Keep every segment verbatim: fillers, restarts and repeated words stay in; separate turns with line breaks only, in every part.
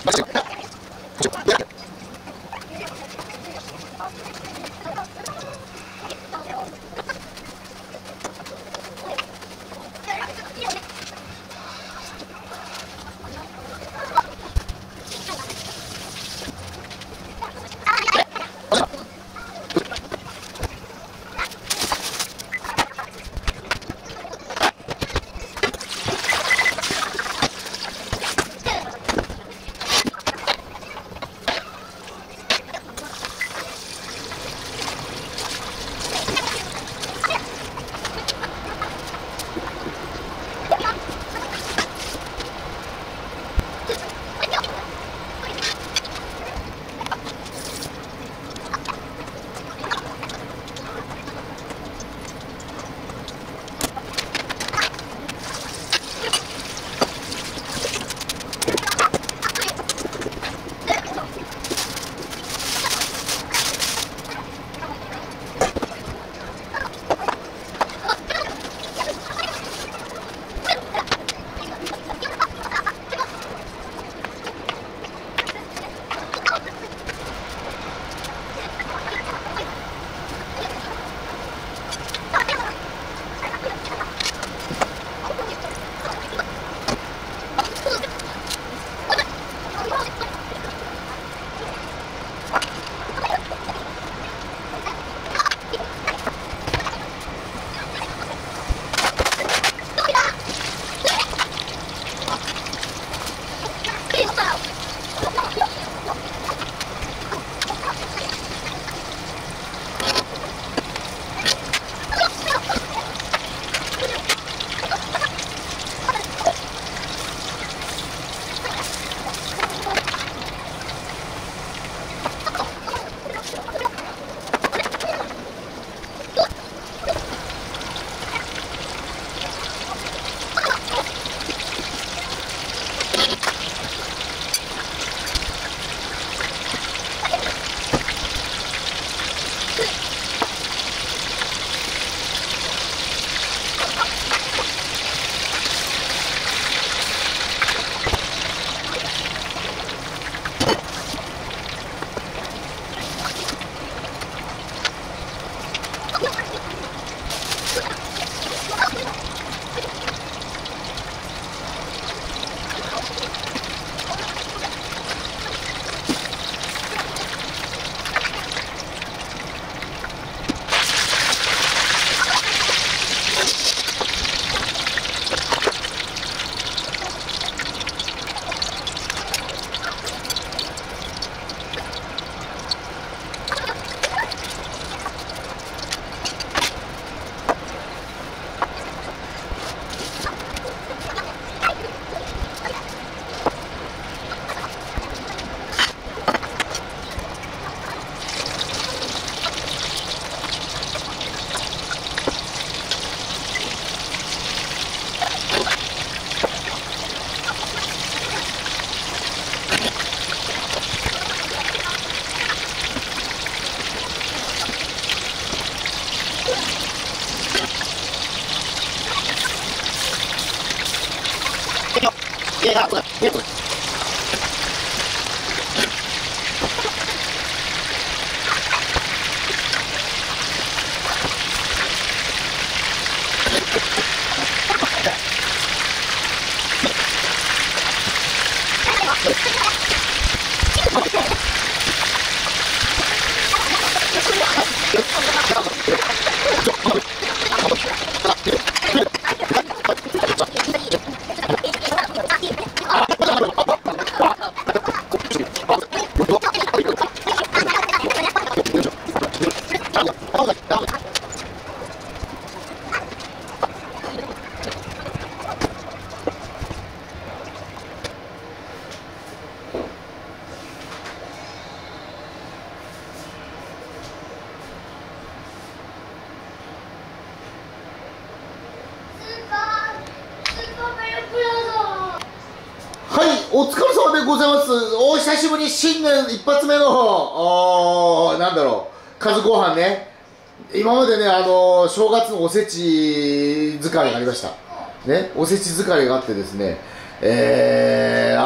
お疲れ様でございます。お久しぶり、新年一発目の、おなんだろう、家族ご飯ね。今までね、あの正月のおせち疲れがありました。ね、おせち疲れがあってですね、えー、あ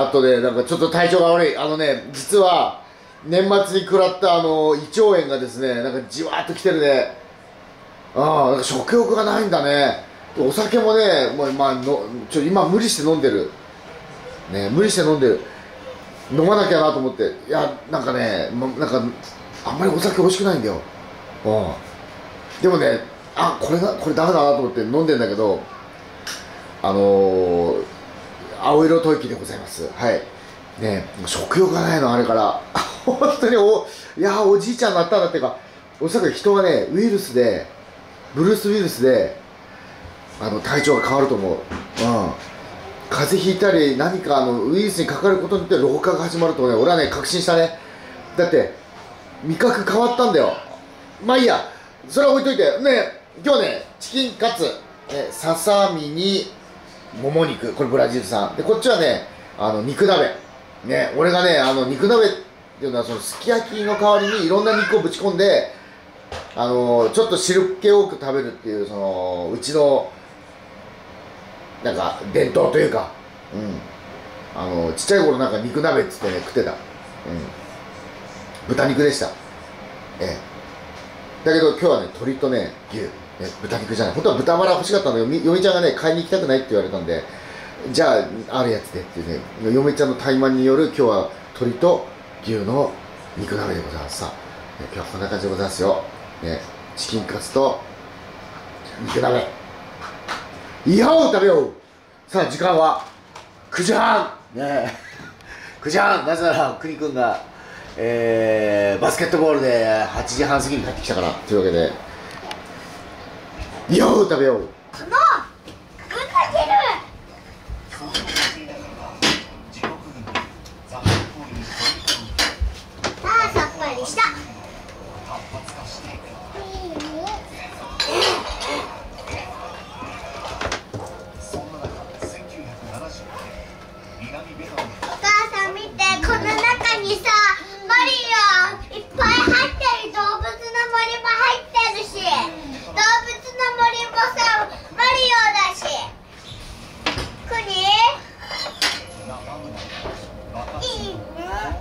あとね、なんかちょっと体調が悪い。あのね、実は年末に食らったあの胃腸炎がですね、なんかじわーっときてるね。ああ、なんか食欲がないんだね。お酒もね、もうまあのちょ今無理して飲んでる。ね、無理して飲んでる。飲まなきゃなと思って。いや、なんかね、ま、なんかあんまりお酒美味しくないんだよ。うん。でもね、あ、これがこれダメだなと思って飲んでんだけど、あのー、青色吐息でございます。はい。ね、食欲がないのあれから。本当においやおじいちゃんになったんだっていうか、おそらく人はねウイルスでブルースウイルスであの体調が変わると思う。うん。風邪ひいたり何かあのウイルスにかかることによって老化が始まるとね、俺はね確信したね。だって味覚変わったんだよ。まあいいや、それは置いといてね。今日ねチキンカツ、ね、ささみにもも肉、これブラジル産で、こっちはねあの肉鍋ね。俺がねあの肉鍋っていうのはそのすき焼きの代わりにいろんな肉をぶち込んで、あのちょっと汁気多く食べるっていう、そのうちのなんか伝統というか、うん、あのちっちゃい頃なんか肉鍋っつってね食ってた、うん、豚肉でした。ええ、だけど今日はね鶏とね牛、ね、豚肉じゃない。本当は豚バラ欲しかったんだけど、嫁ちゃんがね買いに行きたくないって言われたんで、じゃああるやつでっていうね、嫁ちゃんの怠慢による今日は鶏と牛の肉鍋でございます。さあ、ね、今日はこんな感じでございますよ、ね、チキンカツと肉鍋、いやを食べよう。さあ時間はくじはんねくじはん。なぜならくにくんが、えー、バスケットボールではちじはん過ぎに帰ってきたからというわけで、いやを食べよう。
このぶんかけるさあさっぱりした。お母さん見て、この中にさマリオいっぱい入ってる。動物の森も入ってるし、動物の森もさマリオだし、くにいいね。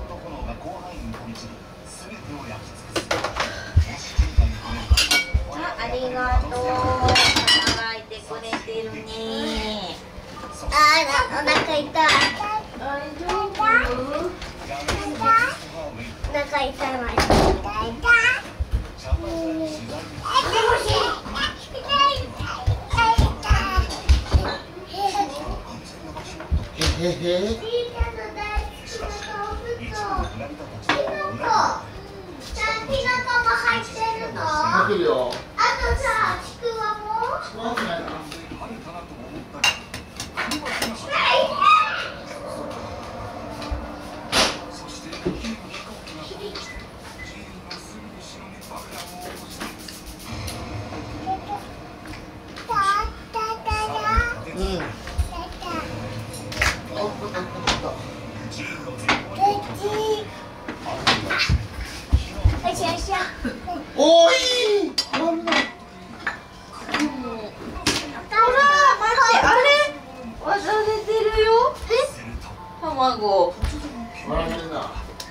あ、ありがとう。働いてくれてるね。あー、お腹痛い。大丈夫？お腹痛いわ。
へへへ。
ちいちゃな大好きな動物とキノコ。ちゃんキノコも入ってるの？
入ってるよ。
あとさ、ちくわも？
ちくわないな。おい。なんだ。
卵。
笑ってんな。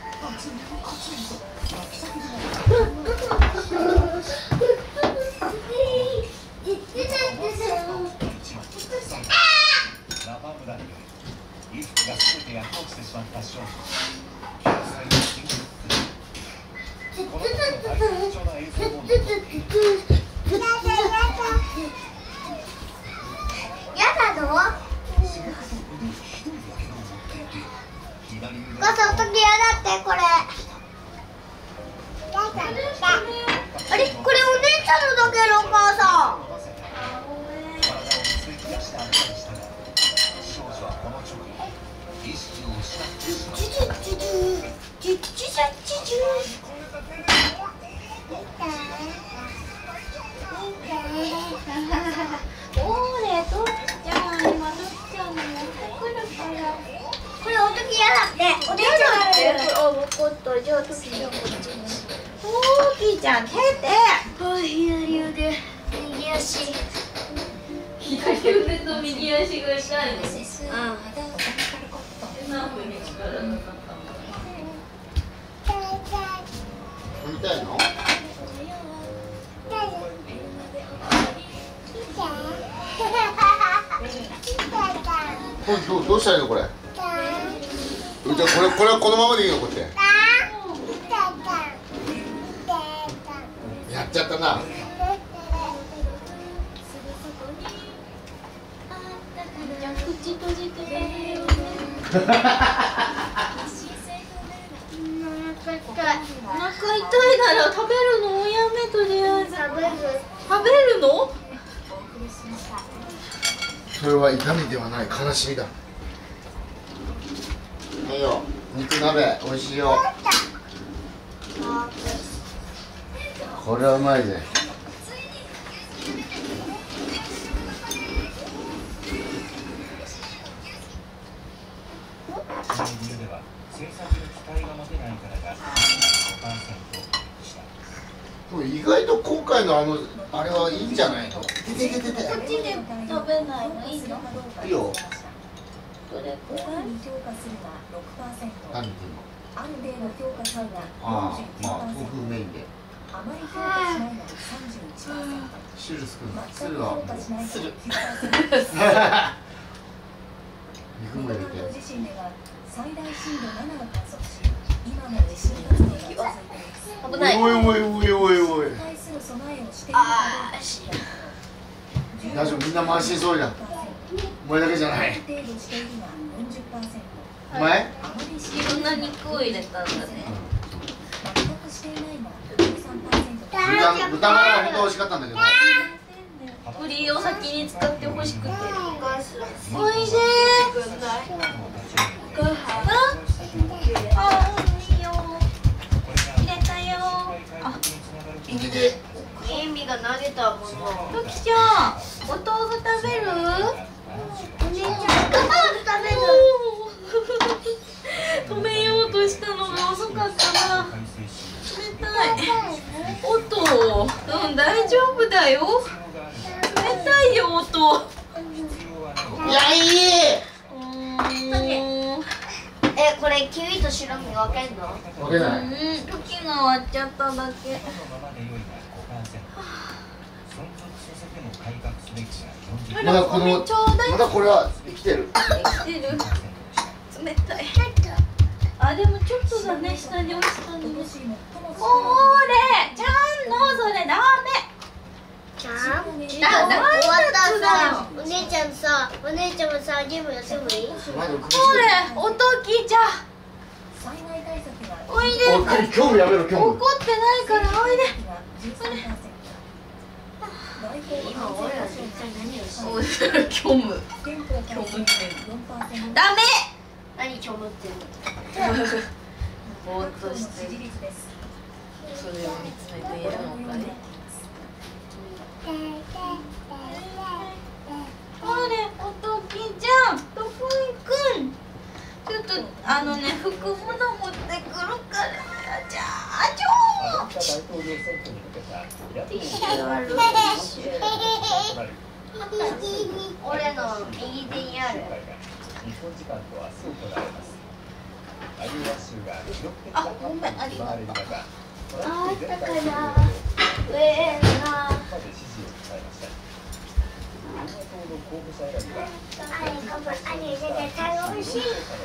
やだの？お母さん、おときやだってこれ。あれ、これお姉ちゃんのだけどお母さん。
おれ、とっちゃん、今とっちゃんの持ってくるから。
これおときやだって。お姉ちゃんって。
あ、分かった。じゃあ、ときちゃんこっちに。ときちゃん、手で。
あ、左腕、右足。
左腕と右足が痛いの。
うん。
何分にらなかった
飲みたいの？これどうどうしたらいいのこれ？じゃあこれこれはこのままでいいのこうやって。やっちゃったな。
じゃあ口閉じて食べようね。お腹痛いなら食べるのをやめとりあえず。食べる。食べるの？
それは痛みではない悲しみだ。はいよ、肉鍋美味しいよ。これはうまいぜ。意外と今回のあのあれはいいんじゃないの？ててててて。
こっちで食べないのいいの？
いいよ。
どれくらい？
何言ってんの？
ある程度評価された
ああ、まあ豆腐メインで。
あまり評価しないのがさんじゅういちパーセント。
汁少ない。
全
汁は
く評価しないのがきゅうパーセント。
肉も入れて。
能登地震では最大震度ななを観測し、今も地震活動が続いています。
危ない。
おいおいおいおいおい。
対する備えをしているかどうか知らない。
大丈夫、みんな満身創痍だ。お前だけじゃない。
ある程度しているがよんじゅっパーセント。
お前？
あまりして
いろんな肉を入れたんだね。
全くしていないがじゅうさんパーセント。
豚豚バラは本当美味しかったんだけど。
栗を先に使ってほしくて。おいしい。あ、いいよ。入れたよ。あ、
エミが投げたもの。
トキちゃん、お豆腐食べる？
お姉ちゃん、ご飯食べる。
止めようとしたのが遅かったな。冷たい。おっと、うん、大丈夫だよ。冷たいよ、おっと。
いやいい。
うーん。
え、これキウイと白身分けんの？
わけない。
うん、時が終わっちゃっただけ。
まだこの
ちょうだい。
まだこれは生きてる。
生きてる。冷たい。あ、でもちょっとだね、下に落ちたの。これ、ちゃんのそれダメ。
ちゃん？
だ、
終わったさ、お姉ちゃんさ、お姉ちゃんもさ、ゲームやってもいい？
これ、おときちゃん。
災害対策が
おいで。
おい、興味やめろ、興味。
怒ってないからおいで。
じゅうさんパーセント。
今俺ら絶対何をしてる？
おい、虚無。
憲法改正よんパーセント。
ダメ。
何ちょむってるの？
ぼーっとして
支持率です。
それを見つめているのかい？あれ、おときちゃん、どこ行くん？ちょっとあのね、服物持ってくるから。じゃあ、ちょー。ティッシュある。ティッシュ。
俺の右手にある。
あ、ごめん、ありがとう。
あったかな。上な。あれかも、あれで楽しい。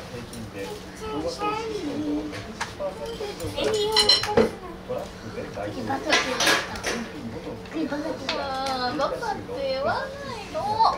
あー、バカって言わないの。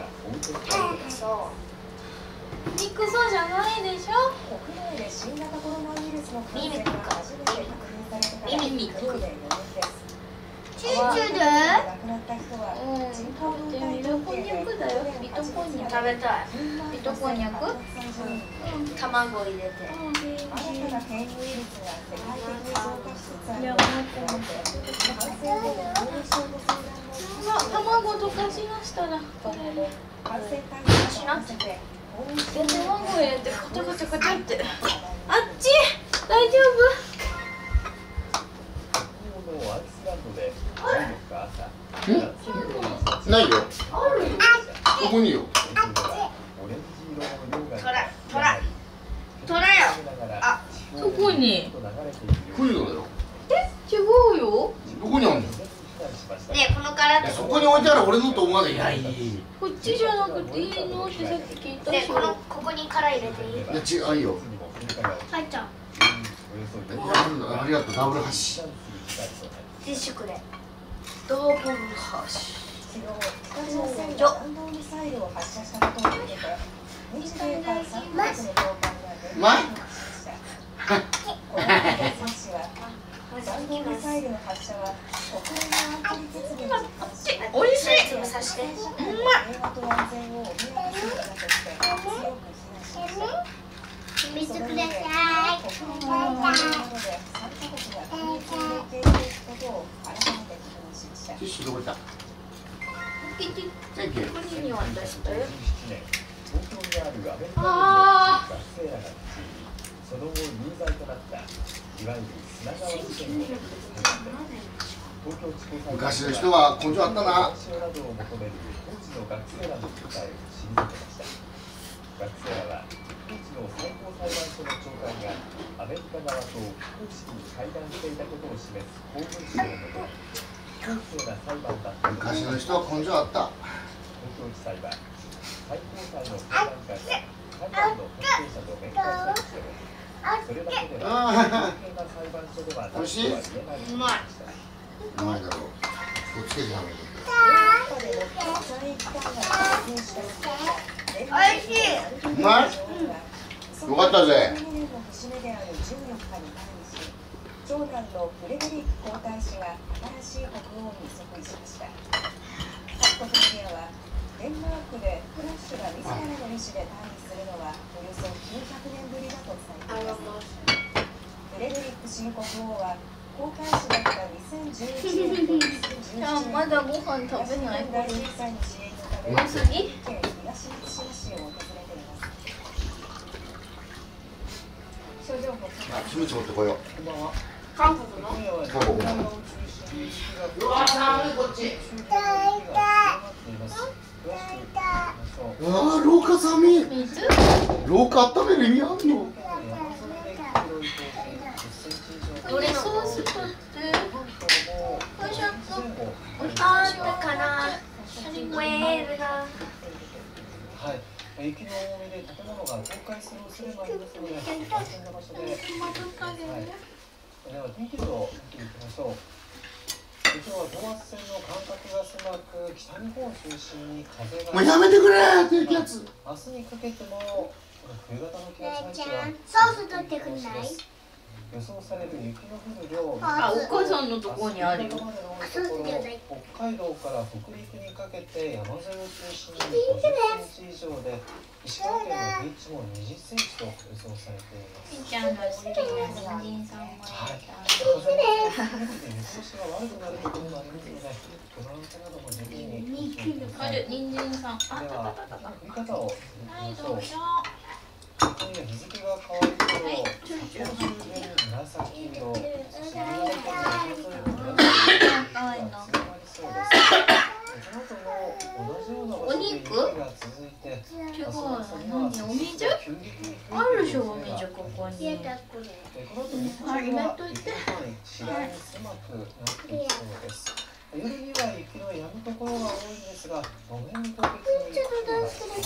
肉そうじゃないでしょ。
国内で新型コロナウイルスの感染が初めて確認されたのは
ミミミ
今日でよねんです。
チューチューで？
亡くなった人は人口分
でミトこんにゃくだよ。ミトこんにゃく。
食べたい。
ミトこんにゃく？
卵入れて。
新たな変異ウイルスが世界的に増加しつつある。
いや、もう
感染後の後遺症の相談も
卵とかしなしたらこれで。
感染対策に合わせて
で、卵入れてカチャカチャカチャって。あっち、大丈
ん？ないよ。ここによ。
トラ、トラ、トラよ。
そこに
冬野だよ。
違うよ。
どこにあんの？
ねこの体
そこに置いてある俺のと思わない。いやいい。
こっちじゃなくていいのってさっき聞いたし。
ねこのここに殻入れていい？
いや違うよ。
入っちゃう。
いやありがとうダブル箸。
ティッシュくれ。
ダブル箸。
昨日北朝鮮が弾道ミサイルを発射したことを受けて日米韓さんかこくの高官が電話を発した。この中で選手は弾道ミサイルの発射は国連の安保理決議に違反し、
おいしい。
つぶさして。
平和と安全を脅かすものだとして強く非難しました。
水ください。
国連の安保理などでさんかこくが緊密に連携していくことを改めて確認しました。
ティッシュどこ行った？
ピチ
センキュー。
これに渡したよ。
東京にあるアメリカ
あ
の学生らが率いその後有罪となったいわゆる砂川事件の東京地方
昔の人は根性あったな。
賠償などを求める当時の学生らの訴えを退けました。学生らは当時の最高裁判所の長官がアメリカ側と非公式に会談していたことを示す公文書をもとに公正な裁判だったと
昔の人は根性あった。
東京地裁は最高裁の裁判官が裁判の関係者と面会したとしてもそれだけでは公平な裁判所ではないとは言えないとしました。
うまいだろう。気をつけて食べる。
ヨーロッパで最も参院機関が発表した
おいしい。
うまい。よかったぜ。
にねんの節目であるじゅうよっかに退位し、長男のフレデリック皇太子が新しい国王に即位しました。各国メディアはデンマークでフラッシュが自らの意思で退位するのはおよそきゅうひゃくねんぶりだと伝えています。フレデリック新国王は皇太子だったにせんじゅういちねんとにせんじゅうななねん
まだご飯食べない。
大震災の支援のため
うますぎ？
県東松島市を訪れています。気象情報
あ、キムチ持ってこよう。
こんばんは。
韓国の？
今夜は日
韓国
本海側を中心に雪が降り
うわ寒いこっち。
周辺の雪が強まっています。詳しく見てみましょう。
うわー廊下寒い。
水？
廊下温める意味あんの？
山沿いで黒い氷点じゅっセンチ以上
どれソース取って。
関東も
よいしょっと。
あったかな。ウェールが。
はい。雪の重みで建物が倒壊する恐れもありますので、安全な場所で。はい。では天気図を見ていきましょう。今日は等圧線の間隔が狭く、北日本を中心に風が。
もうやめてくれ低気圧。
明日にかけても冬型の気圧配置が
ソース取ってくんない？
予想される雪の降る量。
あ、お母さんのところにあるよ。
北海道から北陸にかけて山沿いを中心にごじゅっセンチ以上で、石川県の平地もにじゅっセンチと予想されています。
しんちゃんの好きな人参さんも
はい。
ら
風が強くて見通しが悪くなるところもありますので、ご覧なども十分にご注意ください。
ある人参さん。あ、
では、降り方を見て
はい、
みましょう。
どうぞ。
今夜日付が変わる頃、
はい
札幌周辺紫色、そして新潟県の山沿いの紫色が強まりそうです。その後も同じような場所で雪が続いて、
違う。
明日の朝には
何？お水？
急激に
あるでしょ、お水ここに。
えこの後日中は雪の範囲次第に狭くなっていきそうです。夜には雪の止むところが多いんですが、路面凍結に注意が必要です。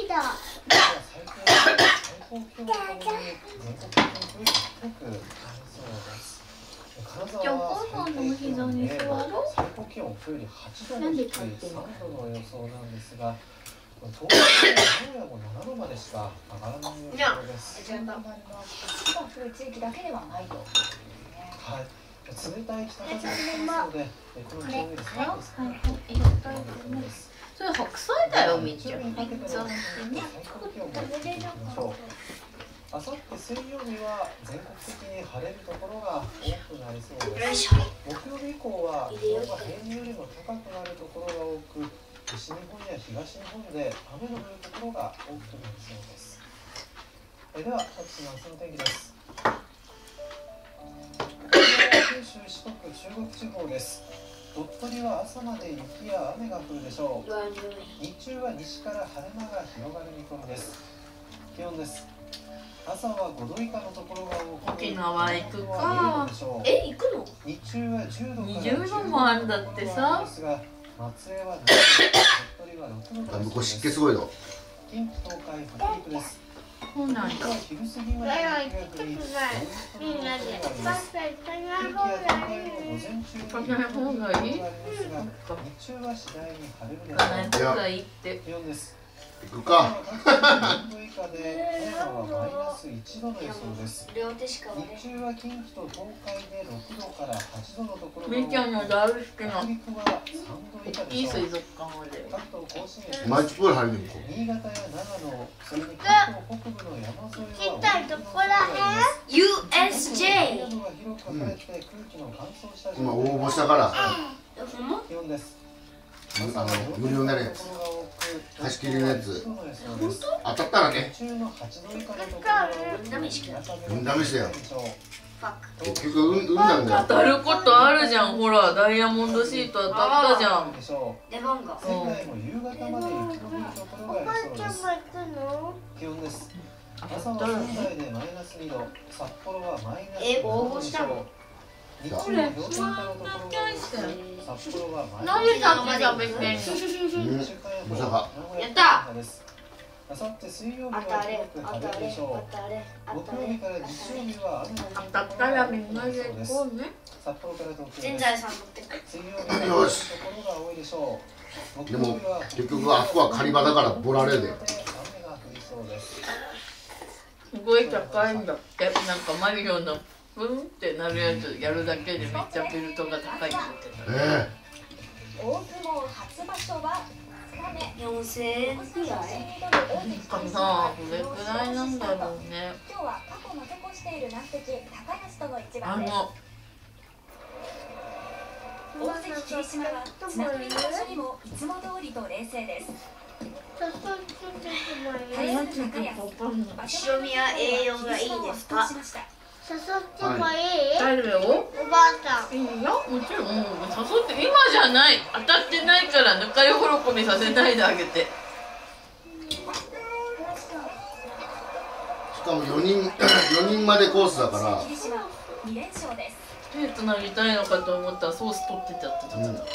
だ。
最高最高気温ともに全国的に低くなりそうです。金沢は最低気温で最高気温今日よりはちども低いさんどの予想なんですが、東京の名古屋もななどまでしか上がらない予想です。
順番の雪が降る地域だけではないと。
はい。冷たい北風が吹きますので、この上ですね。
それ白菜だよ、みっちゃん。
最高気温を見てみましょう。あさって水曜日は全国的に晴れるところが多くなりそうです。木曜日以降は気温が平年よりも高くなるところが多く、西日本や東日本で雨の降るところが多くなりそうです。えでは各地の明日の天気です。九州、四国、中国地方です。鳥取は朝まで雪や雨が降るでしょう。日中は西から晴れ間が広がる見込みです。気温です。 朝はごど以下のところが多く、
沖縄行くか。
え、行くの？
日中はじゅうどから
にじゅうどもあるんだってさ。
ですが、松江はななど、鳥取はろくどと
向こう湿気すごいの。
近畿東海北陸です。
そうなんだ。
昼過ぎまで雪が降り、
みんなで。
天気や東海の午前中に
行かない方がいい？
日中は次第に晴れるで
行かない
しょう。
方がいいって。
気温です。
行くか。
よんど以下で、富山はマイナスいちどの予想です。
両手しか割れ
日中は近畿と東海でろくどからはちどのところが多く、
みーちゃんの大好きな
北陸はさんど以下
いい
でしょう。
水族館まで。
関東甲信越、
毎日プール入りに行こ
新潟や長野、それに関東北部の山沿いは
ちっちゃいとこらへん ユーエスジェー
広く書かれて空気の乾燥した
う。今応募したから
気温です。
あの無料になるやつ、貸し切りのやつ当たったらね、
日中のはちど以下のところが多く、
運試しだよ。
運試しだよ。
ファック。
結局運運なんだよ。
当たることあるじゃん。ほら、ダイヤモンドシート当たったじゃん。
でしょう。
出番が。
仙台も夕方まで雪の降るところ
お
があ
ばあちゃん
りそうです。
も行くの？
気温です。
当
朝は
たったら
仙台でマイナスにど、札幌はマイナス
え
ごどでしょう。日中
これ
氷点下のところが多く、札幌はマイナス
なんでさっき食べてんの？
うん、まさか。
やった
あさって水曜日は
当たれ
広く
当たれ
晴れるでしょ
当たれ
う。
当たれ
木曜日から日曜日は雨の
当たったらみんなで行こうね。
札幌から東京
全
です。
財産持ってく。
水曜日は晴れるところが多いでしょう。
でも結局あそこは狩り場だからボラれるで。
雨が降りそうです。
すごい高いんだって。なんかマリオのブンってなるやつやるだけでめっちゃベルトが高いって言ってた。
え
大相撲初場所はふつかめ。
四千円くらい。
なんかさ、どれくらいなんだろうね。
今日は過去負け越している難敵高安との一
あ
番です。
の、
大関霧島は綱取りの場所にもいつも通りと冷静です。
早く行こうか。
白身は栄養がいいですか？
しました。
誘ってもいい？
誰よ？
おばあちゃん。
いいよ、もちろん。もう誘って今じゃない。当たってないからぬか喜びさせないであげて。
しかもよにんよにんまでコースだから。
霧島に連勝です。
手つなぎたいのかと思ったらソース取ってたって
うん。
言ってた。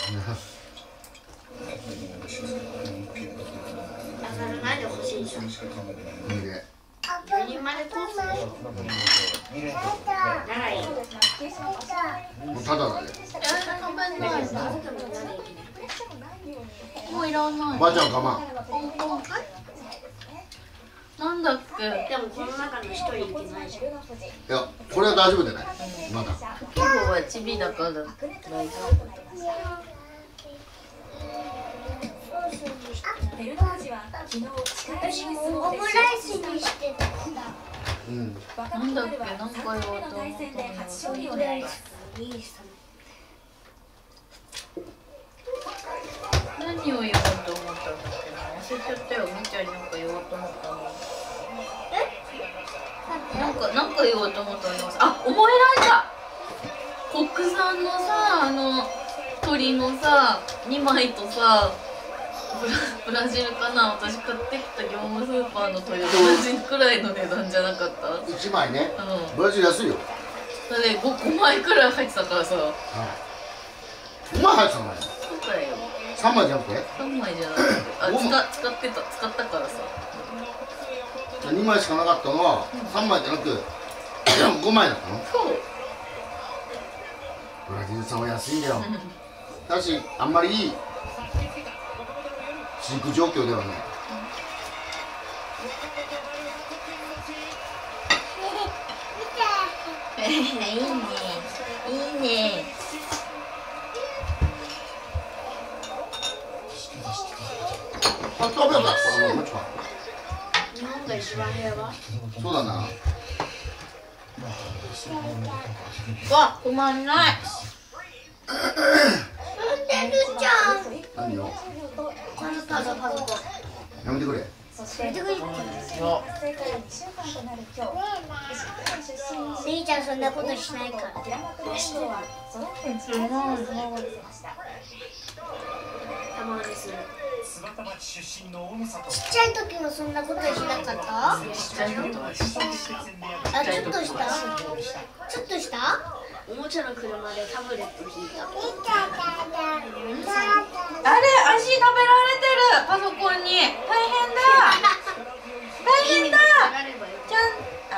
当たらないでほしいじゃん。
いいね。
四人までコースならいい。
もうただだね。
もういらない。
おばあちゃん我慢。
なんだっけ。
でもこの中の一人いけないじゃん。
いや、これは大丈夫じゃない。まだ。
今日はチビだから大丈
ベルナージは昨日力強い相撲で
オムライスにしてた。
うん。
若
なんだっ
元春は
けなんか
さんかいめ
言おうと思った
の対戦で初勝利を
オムライ
狙います。
スにしたの。
何を言おうと思ったんだっけな。忘れちゃったよ。みーちゃんになんか言おうと思ったの。なんかなんか言おうと思ったの。あ、思い出した。国産のさ、あの鶏のさにまいとさ、ブラブラジルかな。私買ってきた業務スーパーの鶏と同じくらいの値段じゃなかった？
一枚ね。
うん。
ブラジル安いよ。
それで 5, 枚くらい入ってたからさ。
はい。うまい入ってたのね。
そうだよ。
三枚じゃなくて？
さんまいじゃなくて、あ、
ごま
使使ってた使ったからさ。
二枚しかなかったのは三枚じゃなく五枚だったの？
そう。
ブラジル産は安いんだよ。ただしあんまりいい飼育状況ではない。
いいね。いいね。
あ、食べた。これもこっちか。
日本が一番平和。
そうだな。
わ、止まんない。
なんでるじゃん。
何よ。
このパソパソコン。
やめてくれ。
そして
出てくる。
発生からにしゅうかんとなる今日、石川県出身
レイちゃんそんなことしないから。
平幕連合は揃って力強い相撲を見せました。
たまにする。
姿町出身の大野里。
ちっちゃい時もそんなことしなかった？あ、
ちっちゃいことはし
ちょっとしたちょっとした
おもちゃの車でタブレット引いた。
あれ、足食べられてるパソコンに。大変だ大変だ。じゃん、あ、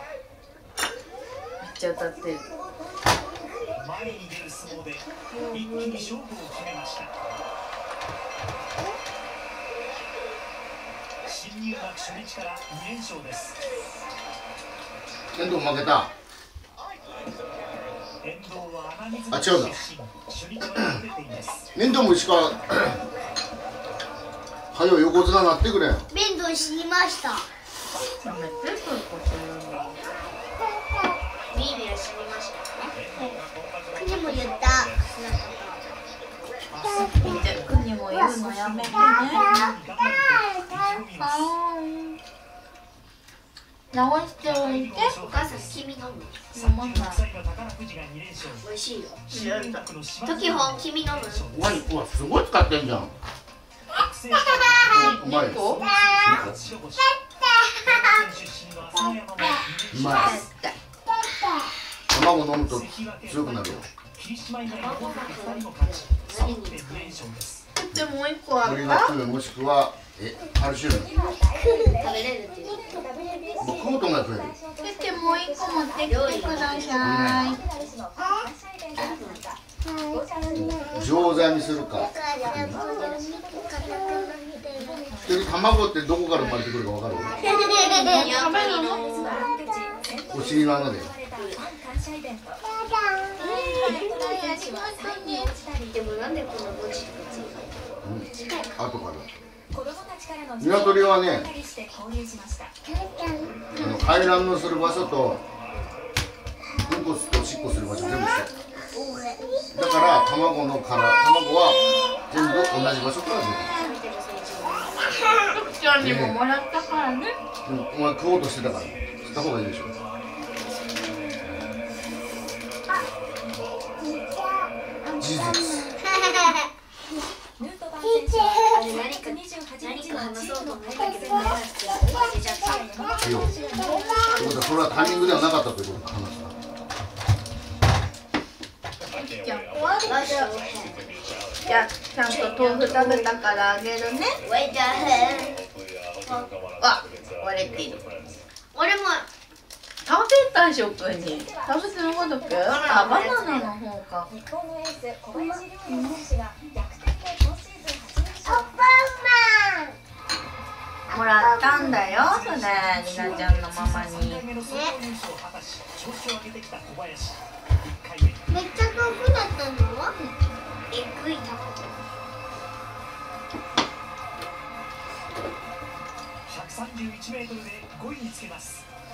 めっちゃ歌ってる。
前に出る相撲で一気に勝負を決めました。新入幕初日からに連勝です。
遠藤負けた。
遠藤は穴水
あ、違うな。
初日は敗れています。
遠藤も石川はよ横綱なってくれ。
面倒死にました。
やめて、そういうこと言うの。
ビービーが死にました。
国も言った。
見て、国も言うのやめてね。直しておいて。
お母さん、君飲む。
飲まない。
美味しいよ。トキホン、君飲む。
ワイン、うわ、すごい使ってんじゃん。うまい。うまい。卵飲むと強くなるよ。
でもう一個あ
森
った。
の粒もしくはえカルシウム。
食べれるっていう。
もう食うともや食える。
でもう一個持ってきてください。
錠剤にするか。で卵ってどこから生まれてくるかわかる？お尻の穴で。
でもなんでこんな文字とかついたの？
後から鶏はね、あの排卵のする場所とうんこすとおしっこする場所全部一緒だから卵の殻、卵は全部同じ場所から出
トキちゃんにももらったからね。
てる。うん、お前食おうとしてたから吸った方がいいでしょ。事実。
あれ何か何か話そうと思ったけど、忘れちゃった。
いいよ。ってことはそれはタイミングではなかったということか話した。
じゃあ、じゃあ、ちゃんと豆腐食べたからあげるね。あ、割れている。
俺も
食べた食に。食べてなかったっけ？あ、バナナの方か。
日本のエース小林陵侑選手が逆転で今シーズン初優勝。
もらったんだよ、それ、りなちゃんのママに。
めっちゃ遠くなったの？
えぐいタコ。
ひゃくさんじゅういちメートルでごいにつけます。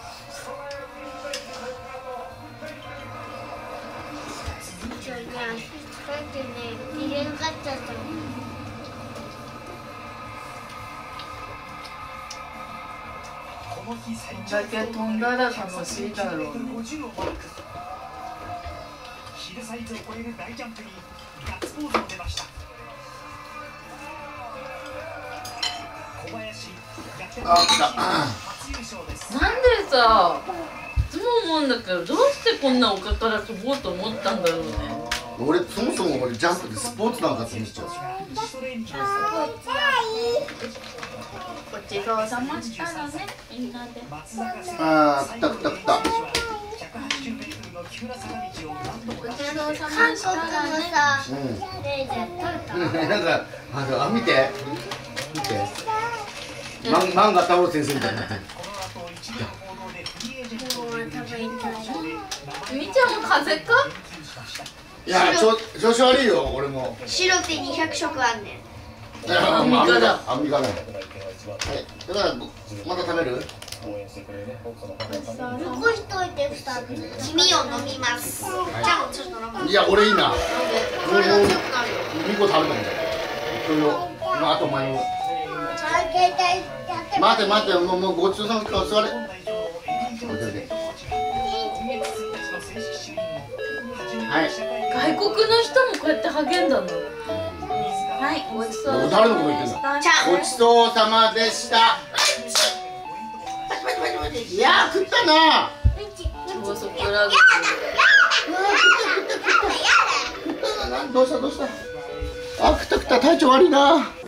ちょいね、だってね、入れんかっちゃったの。
この日最
だけ飛んだら楽しいだろうね。
ヒルサイズを超える大ジャンプにガッツポーズも出ました。小林逆転で初優勝です。
なんでさ、いつも思うんだけど、どうしてこんな丘から飛ぼうと思ったんだろうね。
俺そもそも俺ジャンプでスポーツなんかって思っちゃう。
ごちそうさましたのね、みんなで。
あー、くたくたくた。
ごちそうさま
韓国の
したのね。
さ、
うん。
レーザー取れた？
なんかあのあ見て見て。マンマンガ太郎先生みたいになってる。
みーちゃんも風邪か？
いや調調子悪いよ俺も。
白ってにひゃく色あんねん。
いや
アンミカだ
アンミカだ。はい。だからまた食べる？
残しといてふたつ。
君を飲みます。じゃあちょっと飲む。
いや俺いいな。もう
これは強くなるよ。
にこ食べたもんだよ。それをまああとお前の。待て待てもうもうごちそうさま座れ。はい。
外国の人もこうやって励んだの。 はいごちそう
誰のこと言ってんだ。ごちそうさまでした。いやー食ったな。
高速ラグ
どうしたどうした。あ食った食った体調悪いな。